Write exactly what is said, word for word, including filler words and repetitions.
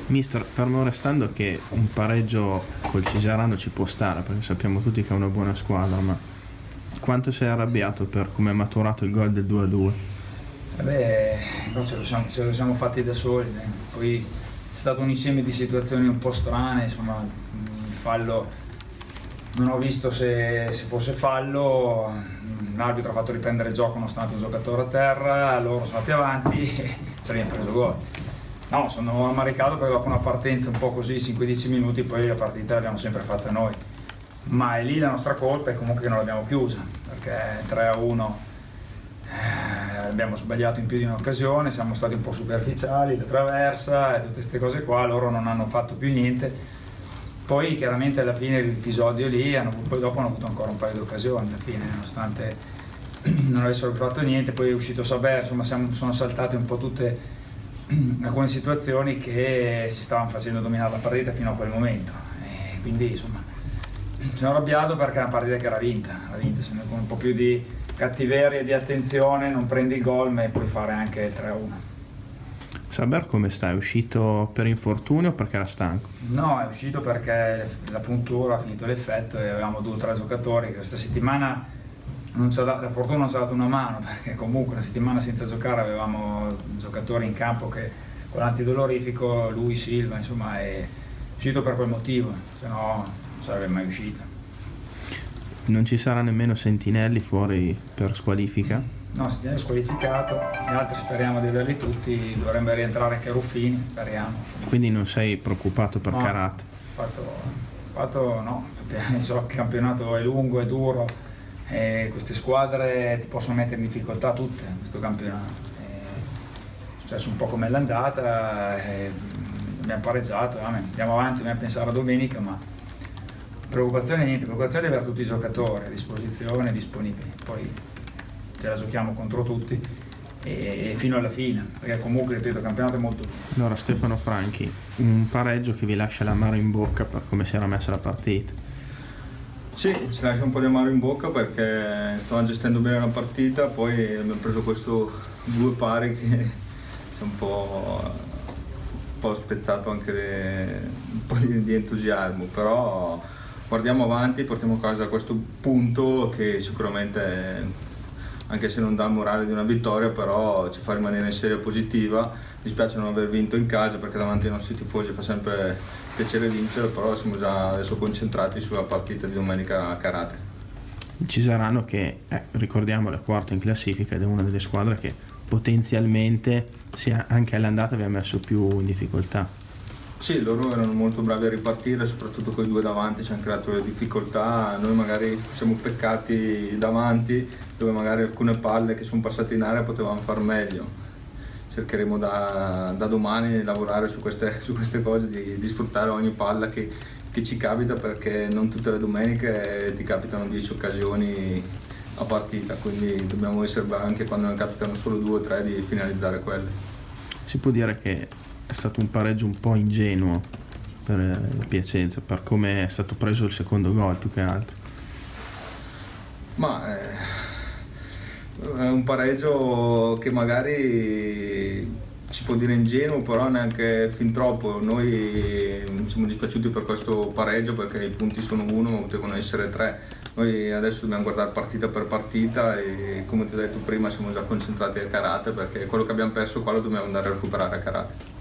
Mister, fermo restando che un pareggio col Ciserano ci può stare, perché sappiamo tutti che è una buona squadra, ma quanto sei arrabbiato per come è maturato il gol del due a due? Eh beh, no, ce lo siamo, ce lo siamo fatti da soli, eh. Poi c'è stato un insieme di situazioni un po' strane, insomma, il fallo, non ho visto se, se fosse fallo, l'arbitro ha fatto riprendere il gioco nonostante un giocatore a terra, loro sono andati avanti e ci abbiamo preso gol. No, sono ammaricato perché dopo una partenza un po' così, cinque dieci minuti, poi la partita l'abbiamo sempre fatta noi. Ma è lì la nostra colpa e comunque che non l'abbiamo chiusa, perché tre a uno eh, abbiamo sbagliato in più di un'occasione, siamo stati un po' superficiali, la traversa e tutte queste cose qua, loro non hanno fatto più niente. Poi chiaramente alla fine dell'episodio lì, hanno, poi dopo hanno avuto ancora un paio di occasioni alla fine, nonostante non avessero fatto niente, poi è uscito Saber, insomma siamo, sono saltate un po' tutte alcune situazioni che si stavano facendo dominare la partita fino a quel momento. E quindi insomma sono arrabbiato perché è una partita che era vinta, era vinta, se con un po' più di cattiveria e di attenzione non prendi il gol ma puoi fare anche il tre a uno. Saber come sta? È uscito per infortunio o perché era stanco? No, è uscito perché la puntura ha finito l'effetto e avevamo due o tre giocatori che questa settimana non ci ha dato, la fortuna non ci ha dato una mano, perché comunque una settimana senza giocare avevamo giocatori in campo che con l'antidolorifico, lui, Silva, insomma è uscito per quel motivo, se no non sarebbe mai uscito. Non ci sarà nemmeno Sentinelli fuori per squalifica? No, Sentinelli è squalificato, gli altri speriamo di averli tutti, dovrebbe rientrare anche Ruffini, speriamo. Quindi non sei preoccupato per no, Carat? Fatto, fatto no, so che il campionato è lungo, è duro. E queste squadre ti possono mettere in difficoltà tutte in questo campionato. È successo un po' come l'andata, abbiamo pareggiato, andiamo avanti, dobbiamo pensare a domenica, ma preoccupazione niente, preoccupazione di avere tutti i giocatori a disposizione, disponibili, poi ce la giochiamo contro tutti e, e fino alla fine, perché comunque ripeto il campionato è molto duro. Allora Stefano Franchi, un pareggio che vi lascia l'amaro in bocca per come si era messa la partita? Sì, ci lascia un po' di amaro in bocca perché stavamo gestendo bene la partita, poi abbiamo preso questo due pari che ci ha un po', un po' spezzato anche le, un po' di, di entusiasmo, però guardiamo avanti, portiamo a casa questo punto che sicuramente, anche se non dà il morale di una vittoria, però ci fa rimanere in serie positiva. Mi spiace non aver vinto in casa perché davanti ai nostri tifosi fa sempre piacere vincere, però siamo già adesso concentrati sulla partita di domenica a Karate. Il Ciserano che, eh, ricordiamo, è quarta in classifica ed è una delle squadre che potenzialmente sia anche all'andata vi ha messo più in difficoltà. Sì, loro erano molto bravi a ripartire, soprattutto con i due davanti ci hanno creato le difficoltà, noi magari siamo peccati davanti dove magari alcune palle che sono passate in area potevamo far meglio. Cercheremo da, da domani di lavorare su queste, su queste cose, di, di sfruttare ogni palla che, che ci capita, perché non tutte le domeniche ti capitano dieci occasioni a partita, quindi dobbiamo essere bravi anche quando ne capitano solo due o tre di finalizzare quelle. Si può dire che è stato un pareggio un po' ingenuo per il Piacenza, per come è stato preso il secondo gol più che altro. Ma eh, è un pareggio che magari si può dire ingenuo, però neanche fin troppo. Noi siamo dispiaciuti per questo pareggio perché i punti sono uno ma potevano essere tre. Noi adesso dobbiamo guardare partita per partita e, come ti ho detto prima, siamo già concentrati a Karate, perché quello che abbiamo perso qua lo dobbiamo andare a recuperare a Karate.